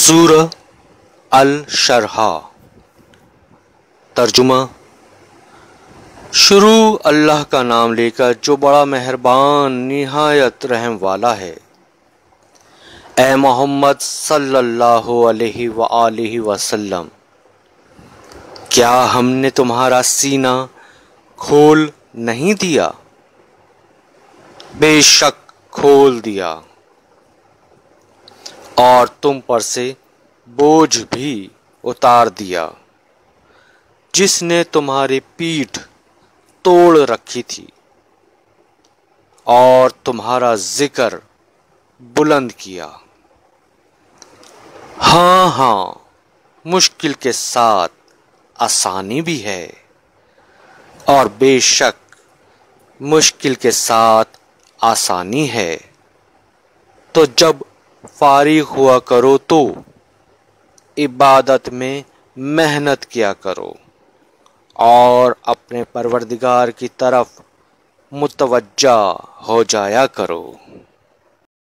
سورہ الشرح۔ ترجمہ: شروع اللہ کا نام لے کر جو بڑا مہربان نہایت رحم والا ہے۔ اے محمد صلی اللہ علیہ وآلہ وسلم، کیا ہم نے تمہارا سینہ کھول نہیں دیا؟ بے شک کھول دیا، اور تم پر سے بوجھ بھی اتار دیا جس نے تمہاری پیٹھ توڑ رکھی تھی، اور تمہارا ذکر بلند کیا۔ ہاں مشکل کے ساتھ آسانی بھی ہے، اور بے شک مشکل کے ساتھ آسانی ہے۔ تو جب فارغ ہوا کرو تو عبادت میں محنت کیا کرو، اور اپنے پروردگار کی طرف متوجہ ہو جایا کرو۔